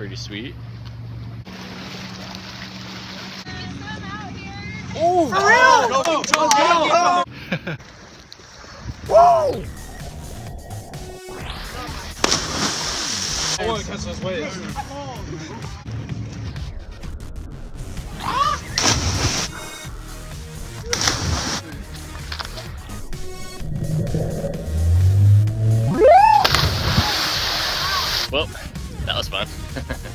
pretty sweet. Oh, for real? Go. Whoa! I want to catch those waves. Well, that was fun.